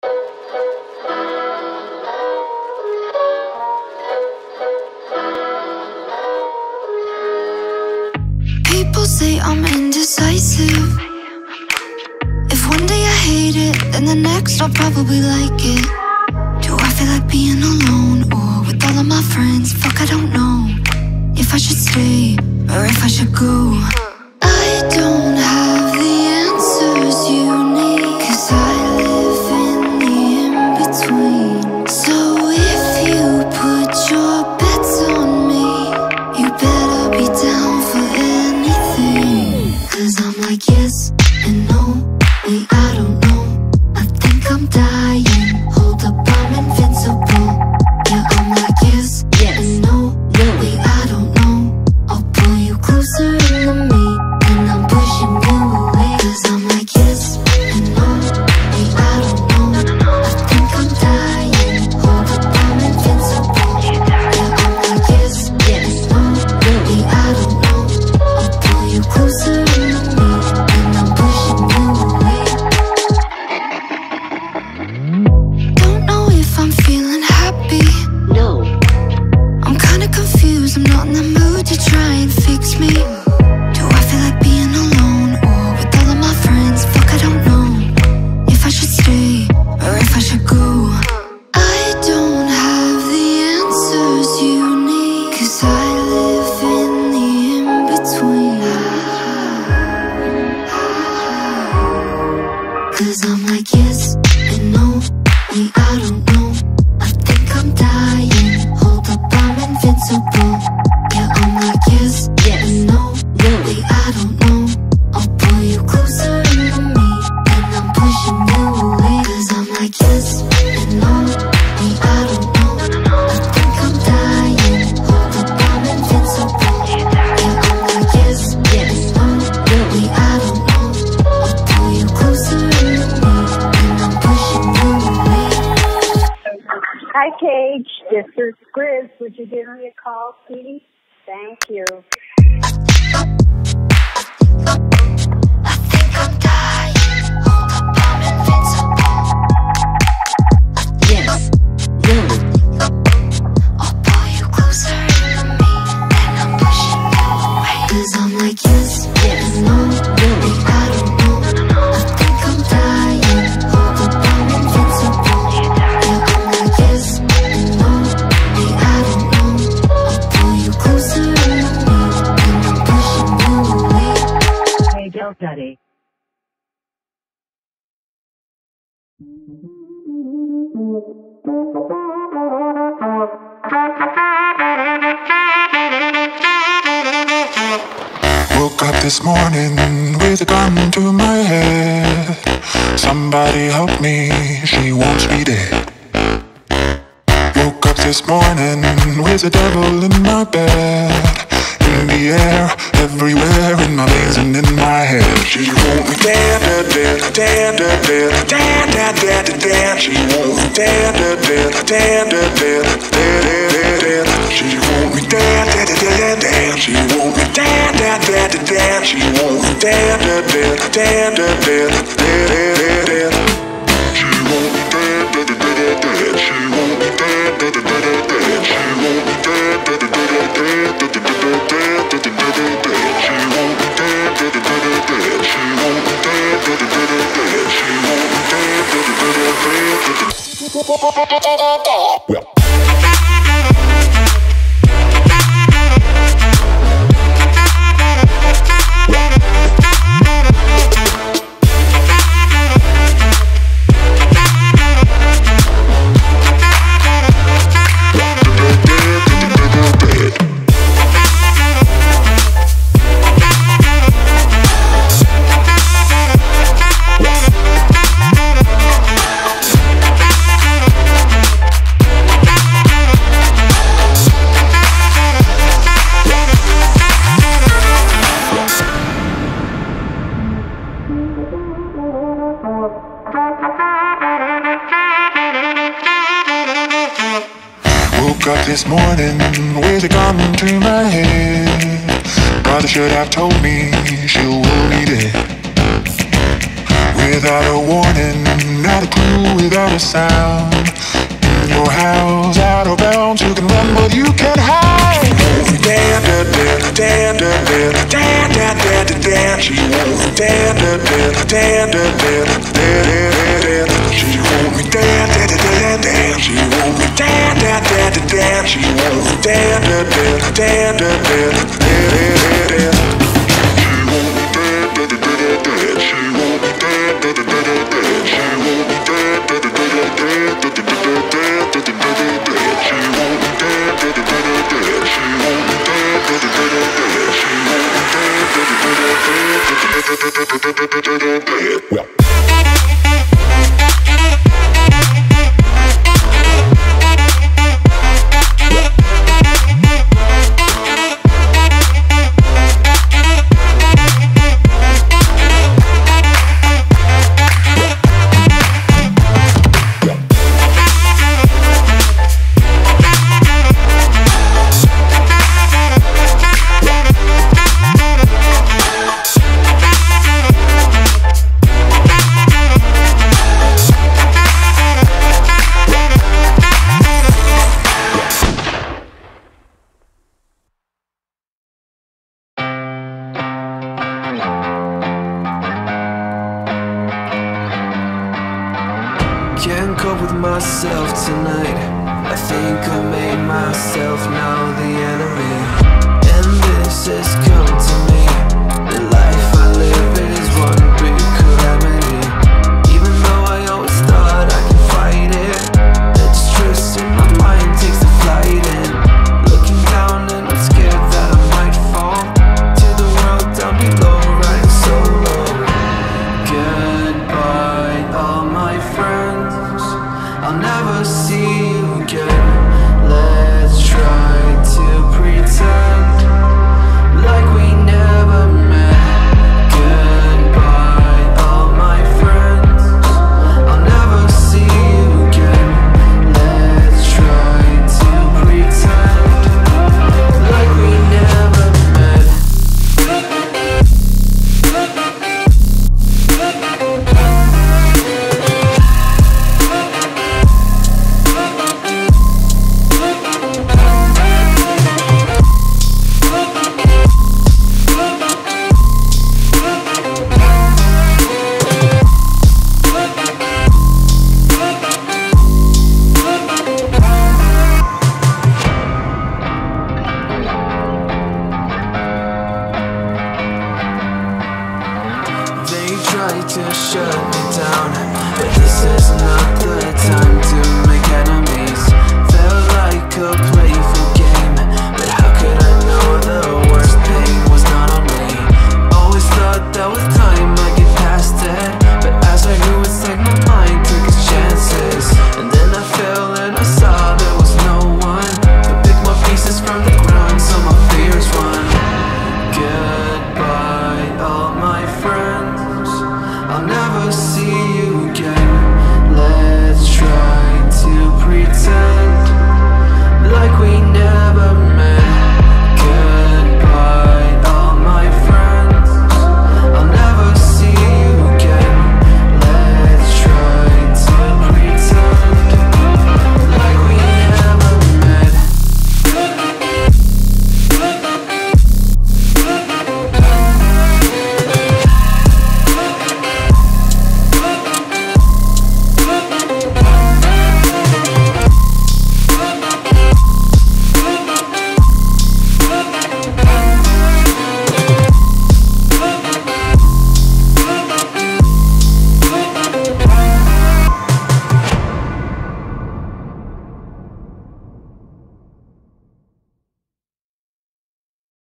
People say I'm indecisive. If one day I hate it, then the next I'll probably like it. Do I feel like being alone or with all of my friends? Fuck, I don't know if I should stay or if I should go. I don't have the answers you need, 'cause I live in the in-between. So if you put your bets on me, you better be down for anything. 'Cause I'm like yes and no, wait, I don't know. I think I'm dying, hold up, I'm invincible. Yeah, I'm like yes and no, wait, I don't know. I'll pull you closer into me, and I'm pushing you away. 'Cause I'm like yes and no, wait, I don't know. I think I'm dying, hold up, I'm invincible. Yeah, I'm like yes and no, wait, I don't know. I'll pull you closer into me, and I'm pushing you away. Don't know if I'm feeling happy. No. I'm kinda confused, I'm not in the mood to try and fix me. Do I feel like being alone or with all of my friends? Fuck, I don't know if I should stay or if I should go. I don't have the answers you need, 'cause I live in the in-between. 'Cause I'm like yes and no, wait, I don't know. I think I'm dying, hold up, I'm invincible. Yeah, I'm like yes and no, wait, I don't know. I'll pull you closer into me, and I'm pushing you away. 'Cause I'm like yes and no, wait, I don't know. I think I'm dying, hold up, I'm invincible. Yeah, I'm like yes and no, wait, I don't know. I'll pull you closer into me, and I'm pushing you away. Hi, Cage. This is Grizz. Would you give me a call, sweetie? Thank you. I think I'm dying, hold up, I'm invincible. Yes. No. I'll pull you closer into me, and I'm pushing you away. 'Cause I'm like yes and no, wait, I don't know. I think I'm dying, hold up, I'm invincible. Yeah, I'm like yes and no, wait, I don't know. I'll pull you closer into me, and I'm pushing you away. Hey, Del Daddy. Woke up this morning with a gun to my head. Somebody help me, she wants me dead. Woke up this morning with the devil in my bed. In the air, everywhere, in my veins and in my head. She wants me dead, dead, dead, dead, dead, dead, dead, dead, dead. She wants me dead, dead, dead, dead, dead, dead, dead, dead. She wants me dead, dead, dead, dead. She wants me dead, dead, dead, dead. She wants me dead, dead, dead, dead, dead, dead, dead, dead. She wants me dead, dead, dead, dead. She wants me dead, dead, dead, dead. She wants me dead, dead, dead, dead, dead, dead, dead, dead, dead. She wants me dead, dead, dead, dead. She wants me dead, dead, dead, dead. She wants me dead, dead, dead, dead. Well. Woke up this morning with a gun to my head. Brother should have told me she will be dead. without a warning, not a clue, without a sound. In your house, out of bounds, you can run but you can't hide. Dan da da dan da da dan da da da dan. She won't dan da da dan da da dan. She won't be dan da da da dan. She won't be dan da da da dan. She won't be dan da da dan da da dan. She won't be dan da da da dan. She won't be dan da da da dan. She won't be dan da da da dan. She won't be dan da da da dan. She won't be dan da da da dan. She won't be dan da da da dan. Can't cope with myself tonight. I think I made myself now the enemy. And this has come to me. The life I live is one big calamity. Even though I always thought I could fight it, the distress in my mind takes the flight in. Looking down and I'm scared that I might fall to the world down below, riding solo. Goodbye all my friends, I'll never see you again.